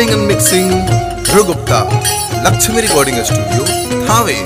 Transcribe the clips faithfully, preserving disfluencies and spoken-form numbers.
Recording and mixing Dhruv Gupta, Lakshmi Recording Studio, Thane.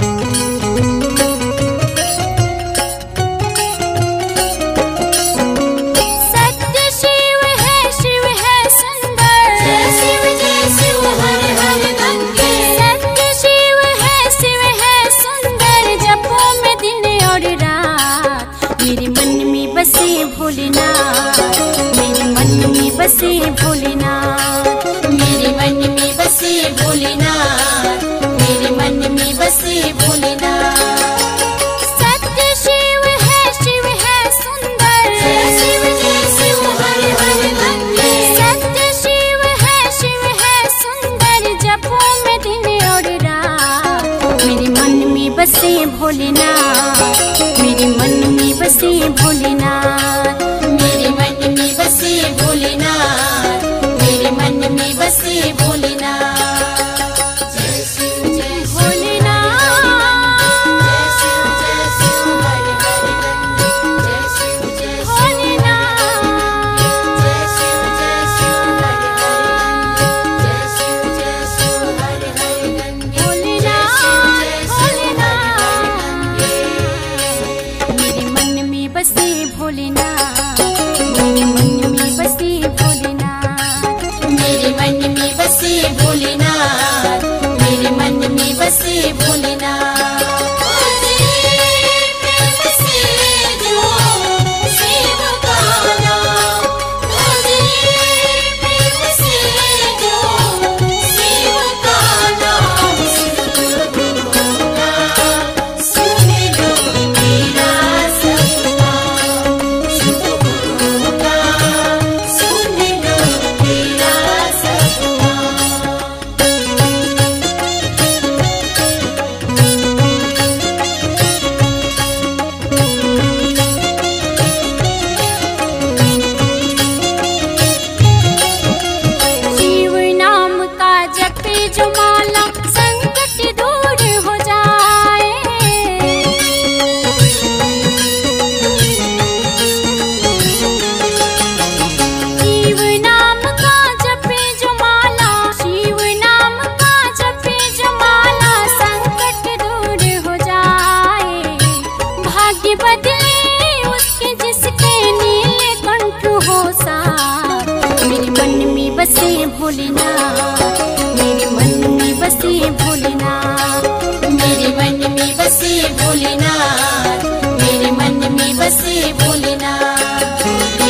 बसे भोलेनाथ मेरे मन में बसे भोलेनाथ मेरे मन में बसे भोलेनाथ सत्य शिव है शिव है सुंदर शिव जय शिव हर हर गंगे सत्य शिव है शिव है सुंदर जपो में दिन और रात मेरे मन में बसे भोलेनाथ मेरे मन में बसे भोलेनाथ मेरे मन में बसे भोलेनाथ मेरे मन में बसे भोलेनाथ जय शिव जय भोलेनाथ जय शिव जय शिव हर हर गंगे जय शिव जय भोलेनाथ जय शिव जय शिव हर हर गंगे जय शिव जय शिव हर हर गंगे भोलेनाथ भोलेनाथ मेरे मन में बसे भोलेनाथ मेरे मन में बसे भोलेनाथ मेरे मन में बसे भोलेनाथ मेरे मन में बसे भोलेनाथ बसे भोलेनाथ मेरे मन में बसे भोलेनाथ मेरे मन में बसे भोलेनाथ मेरे मन में बसे Bholenath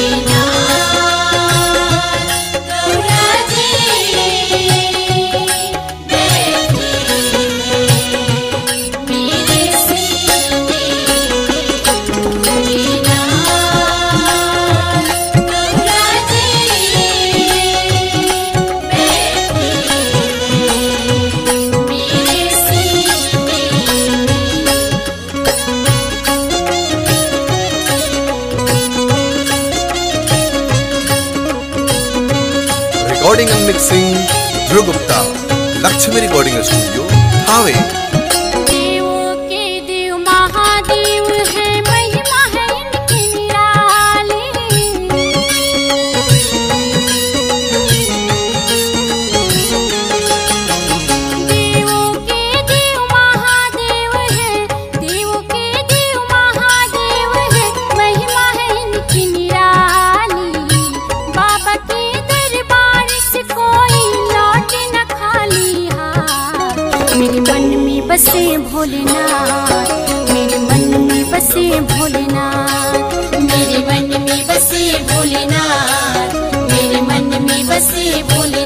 Recording and mixing Dhruv Gupta, Lakshmi Recording Studio, Thane. मेरे मन में बसे भोलेनाथ मेरे मन में बसे भोलेनाथ मेरे मन में बसे भोलेनाथ मेरे मन में बसे भोलेनाथ